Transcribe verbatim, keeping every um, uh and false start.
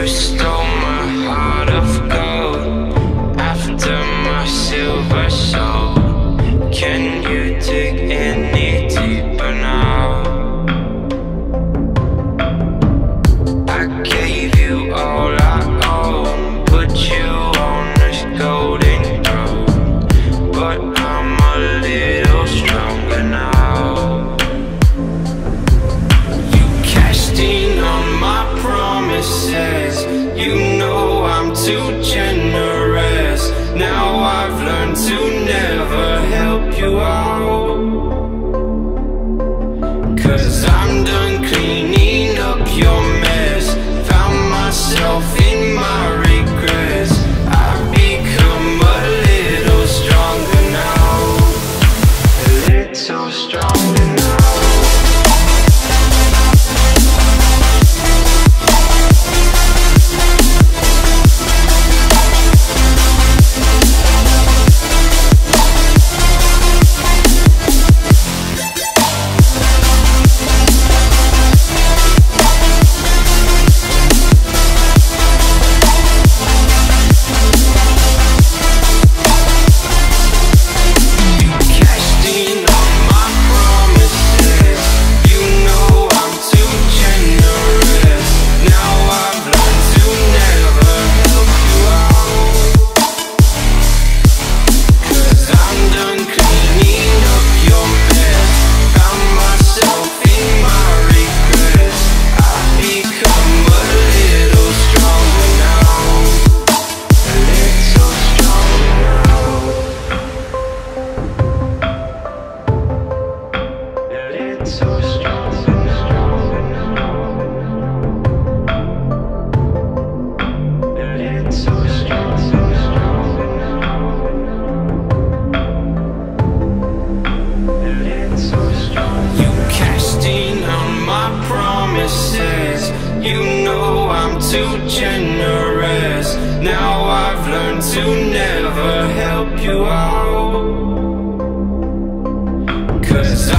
stole my heart of gold after my silver soul. Can you dig any deeper now? I gave you all I own, put you on this golden throne, but I'm a little stronger now. You cashed in on my promises, you know I'm too generous. Now I've learned to never help you out, 'cause I'm done cleaning up your mess. Found myself in my regrets. I've become a little stronger now, a little stronger now. You know I'm too generous. Now I've learned to never help you out, 'cause